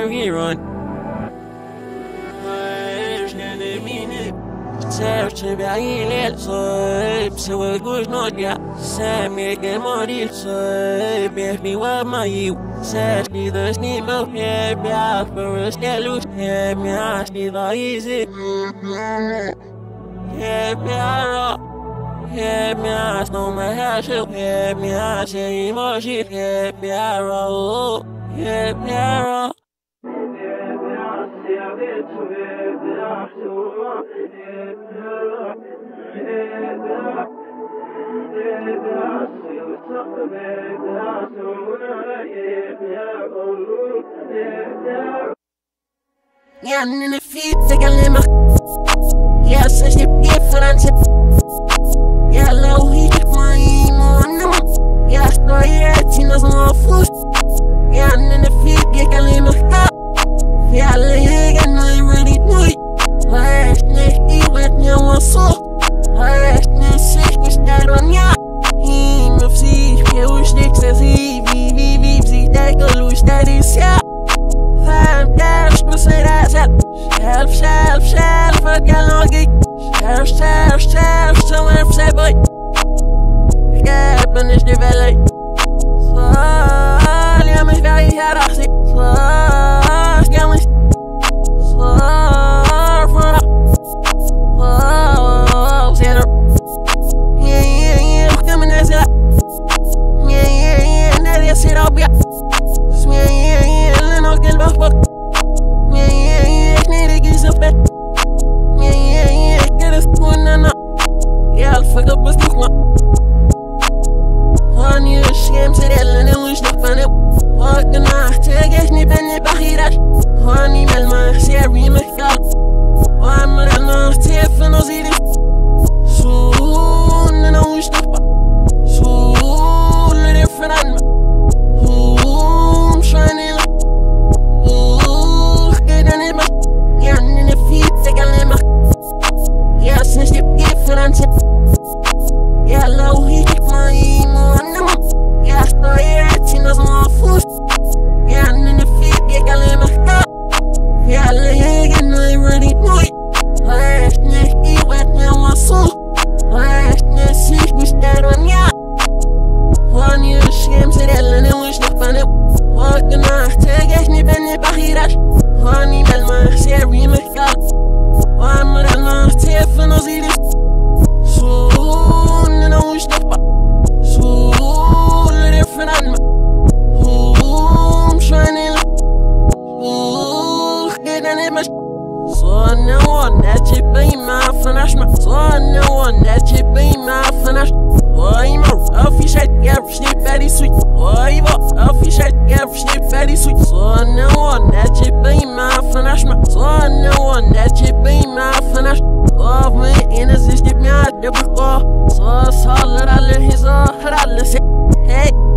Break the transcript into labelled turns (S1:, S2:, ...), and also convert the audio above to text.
S1: rerun. Serce băile să se văguși nodia, să merge moril să bierbi oamai, să știi de snimă pe bea fără stelul, e mi-a știi da izi, e mi-a e mi-a nu mai așa, e mi-a se imoji, e mi-a e mi-a Yeah, in the feet, take a lima. Yeah, such a difference. Yeah, low heat, my emo. Yeah, story, Tina's no food. Yeah, in the feet, take a lima. Yeah, leg and I really do it. Last night, he went near one soul. Last night, sick was that on ya. He moves, he was sticks as he, that go loose, that is ya. Five dash, but say that's it. Shelf, forget long geek. Shelf, so I'm say, boy. Yeah, but it's the valley. So, yeah, my very head, I see. So, yeah, my Hey